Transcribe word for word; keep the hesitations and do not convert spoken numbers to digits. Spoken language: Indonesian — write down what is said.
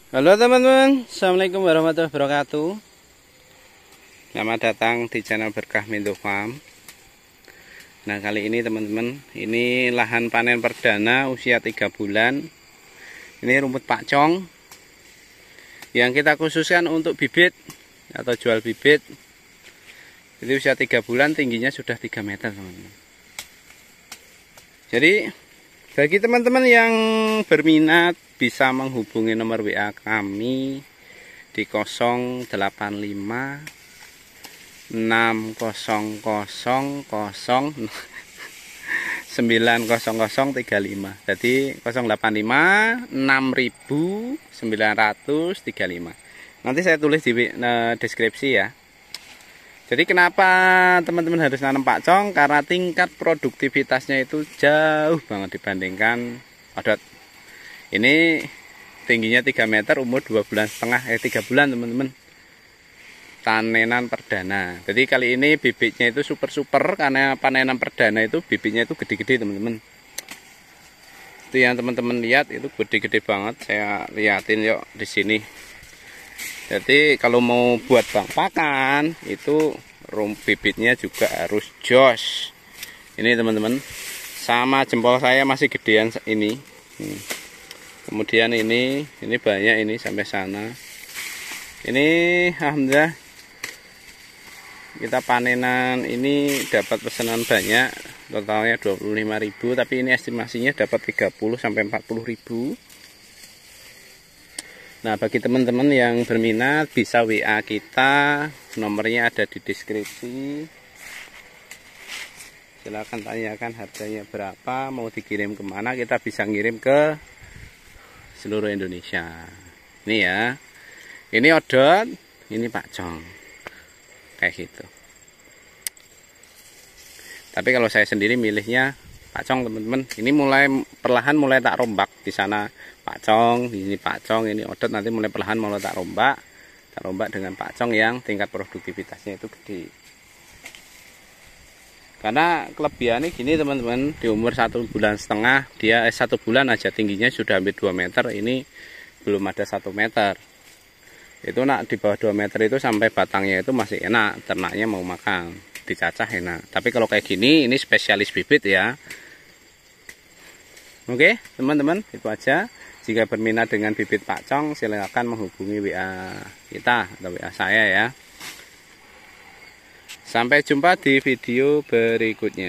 Halo teman-teman, assalamualaikum warahmatullahi wabarakatuh. Selamat datang di channel Berkah Minto Farm. Nah kali ini teman-teman, ini lahan panen perdana usia tiga bulan. Ini rumput pakcong yang kita khususkan untuk bibit atau jual bibit. Itu usia tiga bulan, tingginya sudah tiga meter teman-teman. Jadi bagi teman-teman yang berminat bisa menghubungi nomor W A kami di nol delapan lima enam nol nol nol sembilan nol nol tiga lima. Jadi nol delapan lima enam sembilan tiga lima. Nanti saya tulis di deskripsi ya. Jadi kenapa teman-teman harus nanam pakcong? Karena tingkat produktivitasnya itu jauh banget dibandingkan odot. Ini tingginya tiga meter, umur dua bulan setengah, eh tiga bulan teman-teman. Panenan perdana. Jadi kali ini bibitnya itu super-super karena panenan perdana itu bibitnya itu gede-gede teman-teman. Itu yang teman-teman lihat itu gede-gede banget. Saya liatin yuk di sini. Jadi kalau mau buat bang pakan itu rum bibitnya juga harus jos. Ini teman-teman, sama jempol saya masih gedean ini. Hmm. Kemudian ini, ini banyak ini sampai sana. Ini alhamdulillah kita panenan ini dapat pesanan banyak, totalnya dua puluh lima ribu, tapi ini estimasinya dapat tiga puluh sampai empat puluh ribu. Nah, bagi teman-teman yang berminat bisa W A kita, nomornya ada di deskripsi. Silahkan tanyakan harganya berapa, mau dikirim kemana, kita bisa ngirim ke seluruh Indonesia. Ini ya, ini odot, ini pakcong, kayak gitu. Tapi kalau saya sendiri milihnya pakcong teman-teman. Ini mulai perlahan mulai tak rombak. Di sana pakcong, di sini pakcong, ini odot, nanti mulai perlahan mulai tak rombak. Tak rombak dengan pakcong yang tingkat produktivitasnya itu gede. Karena kelebihannya gini teman-teman, di umur satu bulan setengah dia eh, satu bulan aja tingginya sudah hampir dua meter. Ini belum ada satu meter. Itu nak di bawah dua meter itu sampai batangnya itu masih enak, ternaknya mau makan, dicacah enak. Tapi kalau kayak gini, ini spesialis bibit ya. Oke teman-teman, itu aja. Jika berminat dengan bibit pakcong, silakan menghubungi W A kita atau W A saya ya. Sampai jumpa di video berikutnya.